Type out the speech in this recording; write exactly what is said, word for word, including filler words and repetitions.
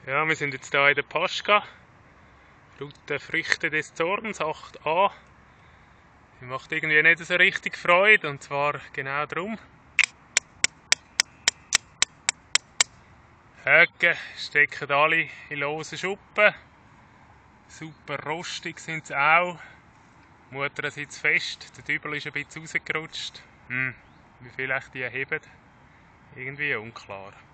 Ja, wir sind jetzt hier in der Paschka, Route Früchte des Zorns, acht a. Sie macht irgendwie nicht so richtig Freude, und zwar genau darum. Höcke stecken alle in losen Schuppen. Super rostig sind sie auch. Die Mutter sitzt fest, der Dübel ist ein bisschen rausgerutscht. Hm, wie viel echt die heben? Irgendwie unklar.